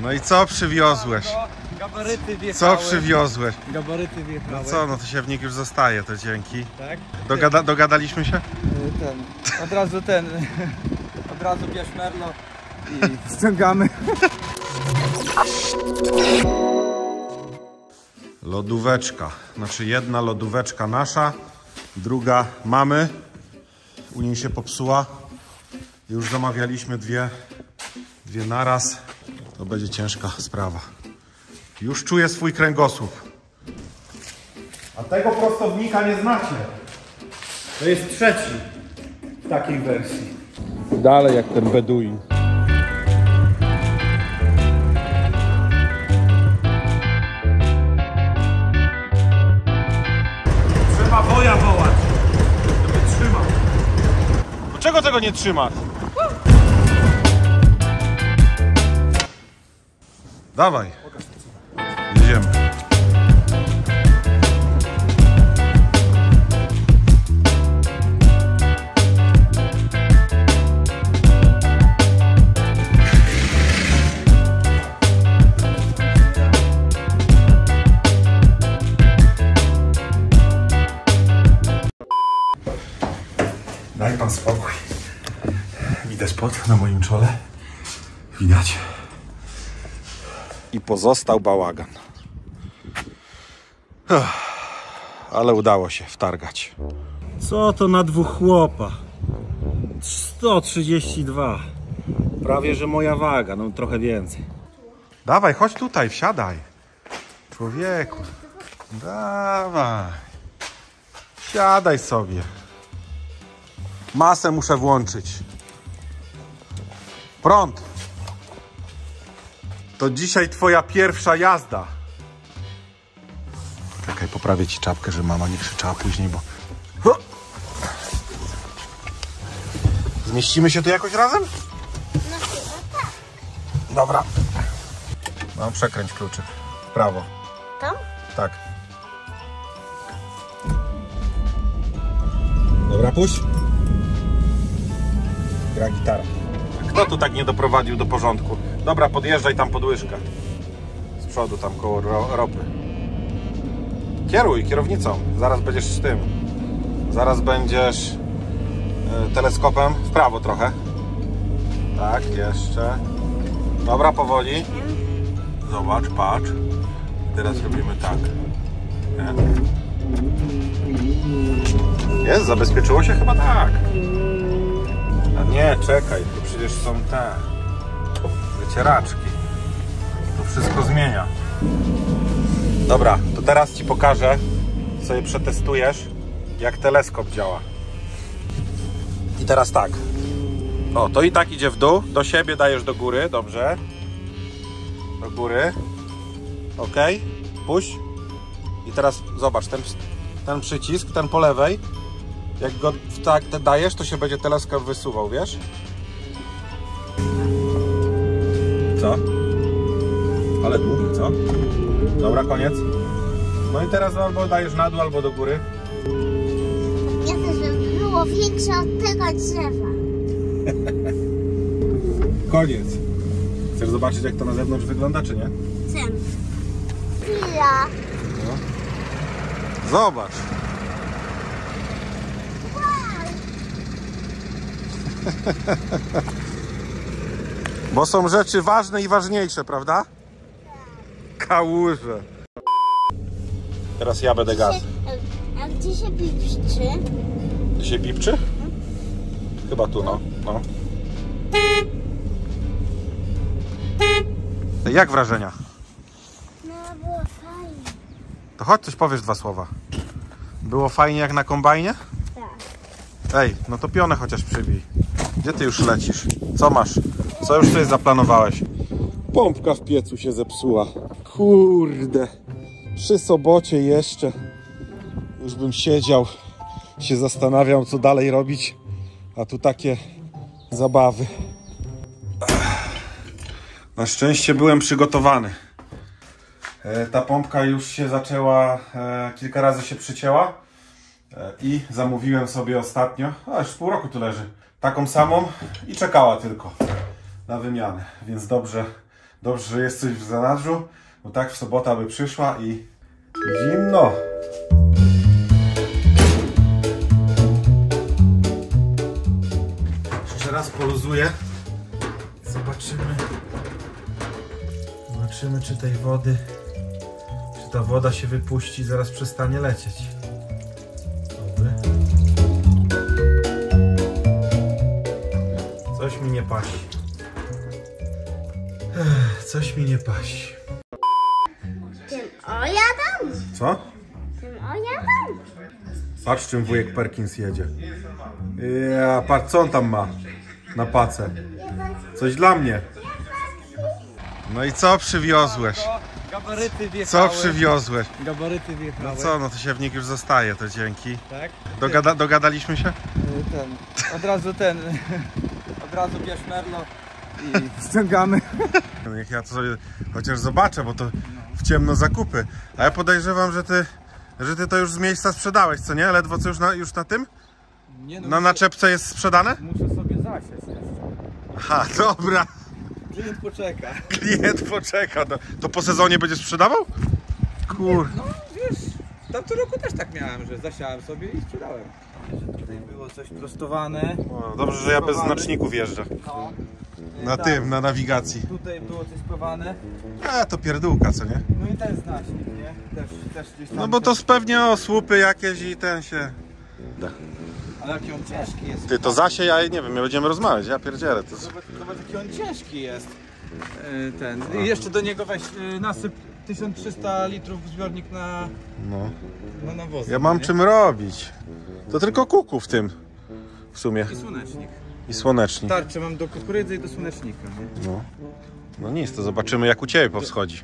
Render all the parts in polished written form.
No i co przywiozłeś? Gabaryty wjechały. Co przywiozłeś? Gabaryty wjechały. No co, no to siewnik już zostaje, to dzięki. Tak? Dogadaliśmy się? Od razu bierz merlo i ściągamy. Lodóweczka, znaczy jedna lodóweczka nasza, druga mamy. U niej się popsuła. Już zamawialiśmy dwie naraz. To będzie ciężka sprawa. Już czuję swój kręgosłup. A tego prostownika nie znacie. To jest trzeci w takiej wersji. Dalej jak ten Beduin. Trzeba woja wołać, żeby trzymał. Dlaczego tego nie trzymasz? Dawaj. Jedziemy. Daj pan spokój. Widać pot na moim czole. Widać. I pozostał bałagan. Ale udało się wtargać. Co to na dwóch chłopa? 132. Prawie że moja waga, no trochę więcej. Dawaj, chodź tutaj, wsiadaj. Człowieku. Dawaj. Siadaj sobie. Masę muszę włączyć. Prąd. To dzisiaj twoja pierwsza jazda. Czekaj, poprawię ci czapkę, żeby mama nie krzyczała później, bo... Zmieścimy się tu jakoś razem? No chyba tak. Dobra. No, przekręć kluczyk. W prawo. Tam? Tak. Dobra, puść. Gra gitara. Kto tu tak nie doprowadził do porządku? Dobra, podjeżdżaj tam pod łyżkę. Z przodu tam koło ropy. Kieruj kierownicą. Zaraz będziesz z tym. Zaraz będziesz teleskopem w prawo trochę. Tak, jeszcze. Dobra, powoli. Zobacz, patrz. Teraz robimy tak. Jest, zabezpieczyło się chyba tak. A nie, czekaj, to przecież są te wycieraczki. To wszystko zmienia. Dobra, to teraz ci pokażę, sobie przetestujesz, jak teleskop działa. I teraz tak. O, to i tak idzie w dół, do siebie dajesz do góry, dobrze. Do góry. Ok, puść. I teraz zobacz, ten przycisk, ten po lewej. Jak go tak dajesz, to się będzie teleskop wysuwał, wiesz? Co? Ale długi, co? Dobra, koniec. No i teraz albo dajesz na dół, albo do góry. Ja chcę, żeby było większe od tego drzewa. Koniec. Chcesz zobaczyć, jak to na zewnątrz wygląda, czy nie? Chcę. Chwila. No. Zobacz. Bo są rzeczy ważne i ważniejsze, prawda? Kałuże. Teraz ja będę gaz. A gdzie się pipczy? Gdzie się pipczy? Chyba tu, no. Jak wrażenia? No, było fajnie. To chodź, coś powiesz, dwa słowa. Było fajnie jak na kombajnie? Tak. Ej, no to pionę chociaż przybij. Gdzie ty już lecisz? Co masz? Co już tutaj zaplanowałeś? Pompka w piecu się zepsuła. Kurde. Przy sobocie jeszcze. Już bym siedział, się zastanawiał, co dalej robić. A tu takie zabawy. Na szczęście byłem przygotowany. Ta pompka już się zaczęła, kilka razy się przycięła. I zamówiłem sobie ostatnio, już z pół roku tu leży, taką samą i czekała tylko na wymianę, więc dobrze Dobrze, że jest coś w zanadrzu, bo tak w sobotę by przyszła i zimno. Jeszcze raz poluzuję. Zobaczymy, czy tej wody, czy ta woda się wypuści, zaraz przestanie lecieć. Dobry. Coś mi nie pasi. Coś mi nie pasi. Tym ojadam. Co? Tym ojadam. Patrz, czym wujek Perkins jedzie. Ja, patrz, co on tam ma na pacę. Coś dla mnie. No i co przywiozłeś? Gabaryty wjechały. Co przywiozłeś? Gabaryty wjechały. No co, no to siewnik już zostaje, to dzięki. Tak? Dogadaliśmy się? Od razu bierz merlo i ściągamy. Niech ja to sobie chociaż zobaczę, bo to w ciemno zakupy. A ja podejrzewam, że ty to już z miejsca sprzedałeś, co nie? Ledwo co już na tym? Nie, no Na naczepce jest sprzedane? muszę sobie zasieć jeszcze. Aha, dobra. Klient poczeka. Klient poczeka. To po sezonie będziesz sprzedawał? Kur... No wiesz, w tamtym roku też tak miałem, że zasiałem sobie i sprzedałem. Tutaj było coś prostowane. O, dobrze, że ja bez znaczników jeżdżę. No. Na Tak. tym, na nawigacji. Tutaj było coś prowane. A, to pierdółka, co nie? No i ten znacznik, nie? Też gdzieś tam. No bo to pewnie o słupy jakieś i ten się... Ale jaki on ciężki jest. Ty, to zasiej, ja nie wiem, my będziemy rozmawiać, ja pierdzielę. To... Zobacz jaki on ciężki jest. Ten. I jeszcze do niego weź nasyp 1300 litrów zbiornik na nawozy. Ja mam nie? czym robić. To tylko kuku w tym, w sumie. I słonecznik. I słonecznik. Tarczę mam do kukurydzy i do słonecznika. Nie? No nic, to zobaczymy jak u ciebie powschodzi.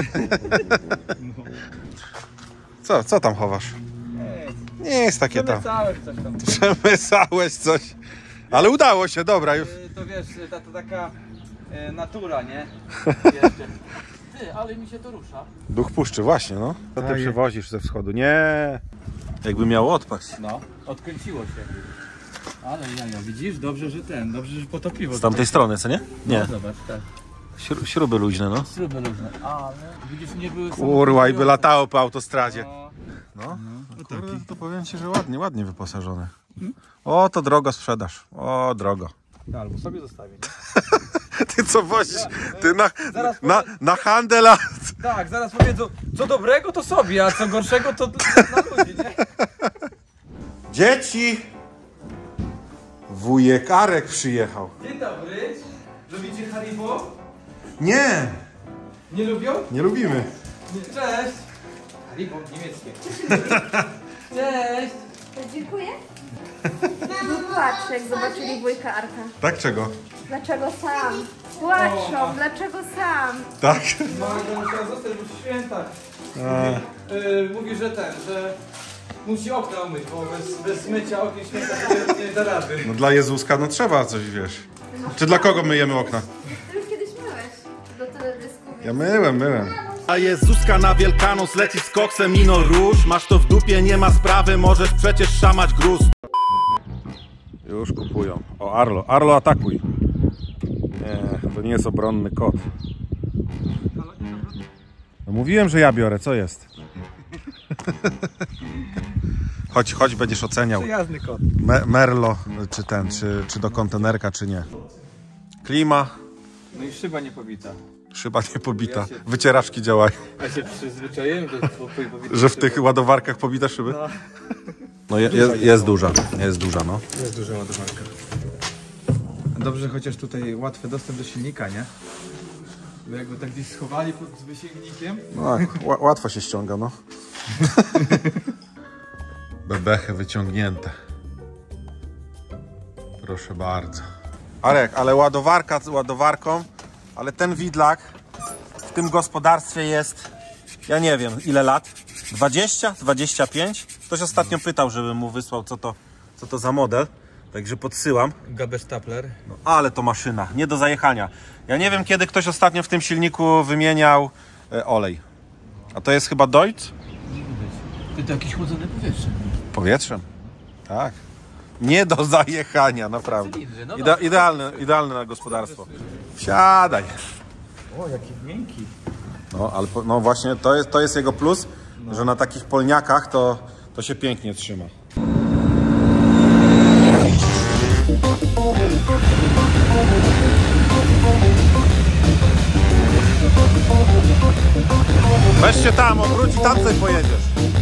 Co tam chowasz? Nie jest takie tam. Przemysałeś coś tam. Przemysałeś coś. Ale udało się, dobra. Już. To wiesz, to taka natura, nie? Jeszcze. Ty, ale mi się to rusza. Duch puszczy, właśnie, no. Co ty przywozisz ze wschodu? Nie. Jakby miało odpaść. No, odkręciło się. Ale jaja, widzisz? Dobrze, że potopiło. Z tamtej strony, co nie? Nie. No, zobacz, tak. Śruby luźne, no. Śruby luźne. Ale widzisz, nie były Kurwa, i by latało po autostradzie. No. No kurde, to powiem ci, że ładnie wyposażone. O, to drogo sprzedaż. O, drogo. Albo sobie zostawię, nie? Ty co wozisz? Ty zaraz na handel, a... Tak, zaraz powiedzą, co dobrego to sobie, a co gorszego to na ludzi, nie? Dzieci! Wujek Arek przyjechał. Dzień dobry. Lubicie Haribo? Nie! Nie lubią? Nie lubimy. Cześć. Haribo niemieckie. Cześć. Dziękuję. Patrz, jak zobaczyli wujka Arka. Tak czego? Dlaczego sam? Płaczą, dlaczego sam? Tak? Mama musiała zostać, bo w świętach. Mówi, że musi okna umyć, bo bez mycia okien święta nie da rady. No dla Jezuska no trzeba coś, wiesz. Czy dla kogo myjemy okna? Ty już kiedyś myłeś do teledysku. Ja myłem. A Jezuska na Wielkanoc leci z koksem ino róż. Masz to w dupie, nie ma sprawy, możesz przecież szamać gruz. Już kupują. O, Arlo atakuj. Nie, to nie jest obronny kot. No mówiłem, że ja biorę, co jest? Chodź, będziesz oceniał. Przyjazny kot. Merlo, czy do kontenerka, czy nie. Klima, No i szyba nie pobita. szyba nie pobita, wycieraczki działają. Ja się przyzwyczaiłem, Że w tych ładowarkach pobita szyby? No jest duża, no. Jest duża ładowarka. Dobrze, chociaż tutaj łatwy dostęp do silnika, nie? Bo jakby tak gdzieś schowali z wysięgnikiem. No tak, łatwo się ściąga, no. Bebechy wyciągnięte. Proszę bardzo. Arek, ale ładowarka ładowarką, ale ten widlak w tym gospodarstwie jest, ja nie wiem, ile lat? 20? 25? Ktoś ostatnio pytał, żebym mu wysłał, co to za model. Także podsyłam. Gabelstapler. No, ale to maszyna, nie do zajechania. Ja nie wiem, kiedy ktoś ostatnio w tym silniku wymieniał olej. A to jest chyba Deutz? To jakieś chłodzone powietrze. Powietrzem. Tak. Nie do zajechania, naprawdę. Cylindry, no Idealne na gospodarstwo. Wsiadaj. O, jaki miękki. No, ale no właśnie to jest jego plus, że na takich polniakach to się pięknie trzyma. Weź się tam, obróć i tam sobie pojedziesz.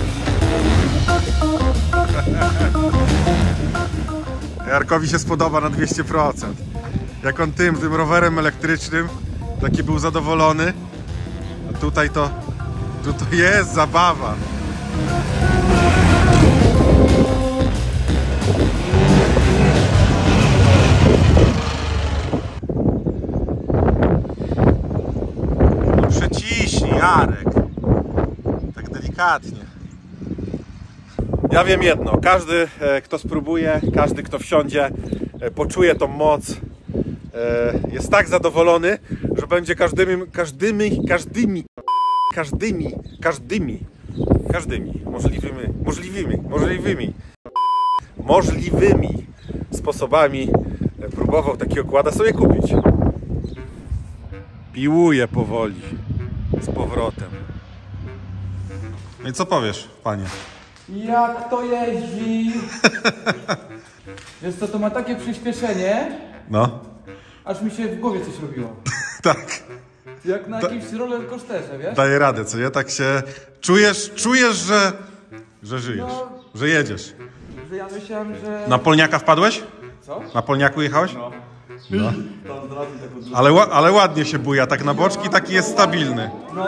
Jarkowi się spodoba na 200%. Jak on tym rowerem elektrycznym, taki był zadowolony. A tutaj to jest zabawa. No przyciśnij, Jarek. Tak delikatnie. Ja wiem jedno, każdy kto spróbuje, każdy kto wsiądzie, poczuje tą moc, jest tak zadowolony, że będzie każdymi możliwymi sposobami próbował takiego kłada sobie kupić. Piłuje powoli z powrotem. No i co powiesz, panie? Jak to jeździ? Wiesz co, to ma takie przyspieszenie, No, aż mi się w głowie coś robiło. tak. Jak na jakimś rollercoasterze, wiesz? Daje radę, co nie? Tak się czujesz, że żyjesz, No. że jedziesz. Że ja myślałem, że... Na polniaka wpadłeś? Co? Na polniaku jechałeś? No. No. To od razu tak odwróciłem. Ale ładnie się buja, tak na boczki, taki jest stabilny. No.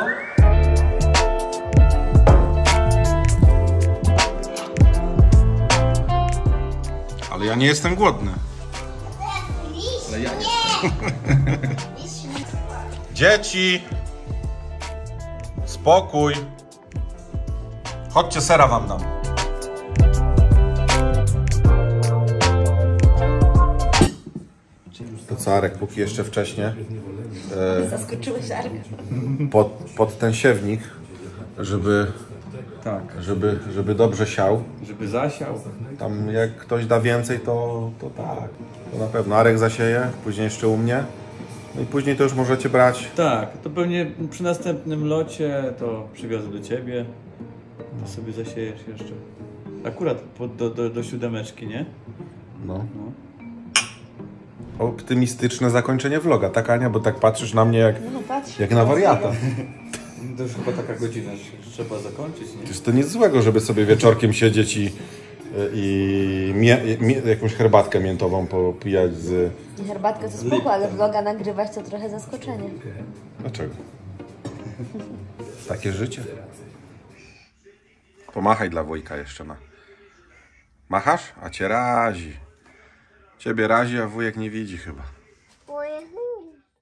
Ale ja nie jestem głodny. Ale ja nie. Dzieci! Spokój! Chodźcie, sera wam dam. To co, Arek, póki jeszcze wcześnie Zaskoczyłeś Arka. pod ten siewnik, żeby dobrze siał. Żeby zasiał. Tam jak ktoś da więcej, to tak. To na pewno. Arek zasieje, później jeszcze u mnie. No i później to już możecie brać. Tak, to pewnie przy następnym locie to przywiozę do ciebie. To sobie zasiejesz jeszcze. Akurat do 7, nie? No. Optymistyczne zakończenie vloga, tak Ania? Bo tak patrzysz na mnie jak na wariata. To już chyba taka godzina, że trzeba zakończyć, nie? Przecież to nic złego, żeby sobie wieczorkiem siedzieć i jakąś herbatkę miętową popijać z... Herbatkę to spoko, ale vloga nagrywać to trochę zaskoczenie. Dlaczego? Takie życie. Pomachaj dla wujka jeszcze na... Machasz? A cię razi. Ciebie razi, a wujek nie widzi chyba.